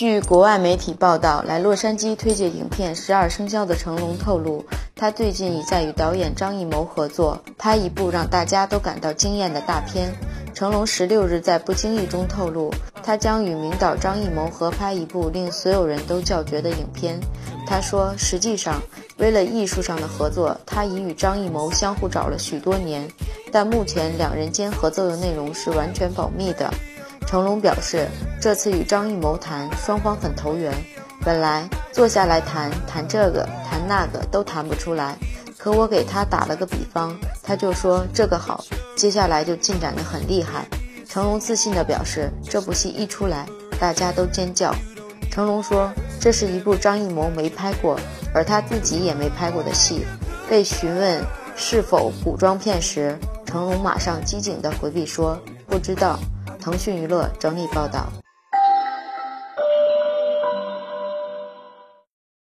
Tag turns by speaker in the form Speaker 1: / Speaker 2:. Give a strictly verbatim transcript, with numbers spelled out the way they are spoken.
Speaker 1: 据国外媒体报道，来洛杉矶推介影片《十二生肖》的成龙透露，他最近已在与导演张艺谋合作，拍一部让大家都感到惊艳的大片。成龙十六日在不经意中透露，他将与名导张艺谋合拍一部令所有人都叫绝的影片。他说，实际上，为了艺术上的合作，他已与张艺谋相互找了许多年，但目前两人间合作的内容是完全保密的。成龙表示，这次与张艺谋谈，双方很投缘，本来坐下来谈谈这个谈那个都谈不出来，可我给他打了个比方，他就说这个好，接下来就进展得很厉害。成龙自信地表示，这部戏一出来，大家都尖叫。成龙说，这是一部张艺谋没拍过，而他自己也没拍过的戏。被询问是否古装片时，成龙马上机警地回避说，不知道。腾讯娱乐整理报道。